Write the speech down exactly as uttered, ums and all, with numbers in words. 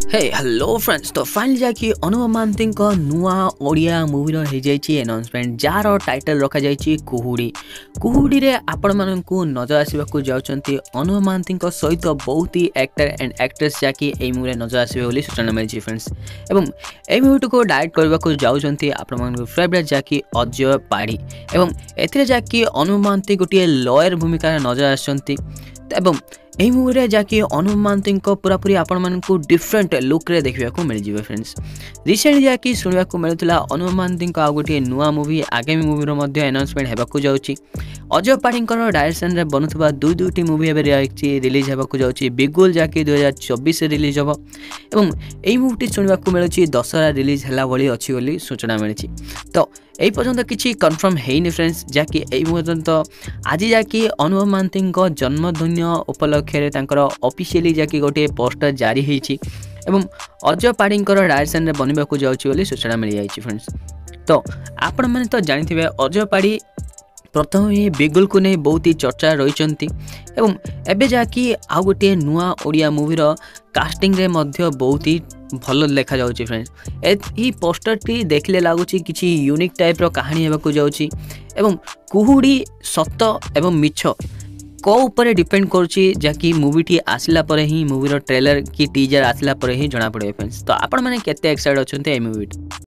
हे hello friends तो finally जाकि अनुपम महांती नुआ ओडिया मूवी अनाउंसमेंट जार टाइटल रखा जाइए कुहुड़ी कुहुड़ी रे आपण मानकु नजर आसवाक जाउछंती अनुपम महांती सहित बहुत ही एक्टर एंड एक्ट्रेस जाकि ए मूवी नजर आसबे बोली सूचना मिली फ्रेंड्स एवं ए मूवी को डायरेक्ट करबा को जाउछंती आपण मानकु फेवरेट जाकि अजय पाढ़ी एवं एथिरे जाकि अनुपम महांती गोटे लॉयर भूमिका नजर आछंती एवं यही मूवी जाकि अनुपम महांती पूरापूरी आपण मानकु डिफरेंट लुक रे देखा को मिल जाए फ्रेंड्स। रिसेंट जाकि सुनवा को मिलूला अनुपम महांती आ गोटे नुआ मूवी आगामी मूवी अनाउंसमेंट होगा जाऊँगी अजय पाढ़ी डायरेक्शन रे बनुवा दुई दुईटी मूवी एवं रिलीज होगा जाऊँगी बिगुल जाकि दुई हजार चौबीस रिलीज हम एवं यही मूवी शुणा मिलूँ दशहरा रिलीज है भाई अच्छी बोली सूचना मिली तो यही पर्यंत किसी कन्फर्म है फ्रेंड्स जाकि यही पर्यंत आज जाकि अनुपम महांती जन्मदिन उपलक्षे ऑफिशियली जाकि गोटे पोस्टर जारी होती एवं अजय पाढ़ी डायरेक्शन रे बनवा को जाऊँगी सूचना मिल जाए फ्रेंड्स। तो आपण मैंने तो जानी अजय पाढ़ी प्रथम ही बिगुल को नहीं बहुत ही चर्चा रही एवं एबे जाकि आउ गोटे नुआ ओडिया मूवीर कास्टिंग रे मध्य बहुत ही भल देखा जाउची फ्रेंड्स। ए पोस्टर टी देखले लगुच किसी यूनिक टाइप रो कहानी होगा जाउची एवं कुहुड़ी सत एवं मिछ को ऊपर डिपेंड करुच्ची जहाँकि मूवी टी आसला पर ही मूवीर ट्रेलर की टीजर आसला पर ही जना पड़े फ्रेंड्स। तो आपण मैंने केते एक्साइटेड अच्छा मूवी।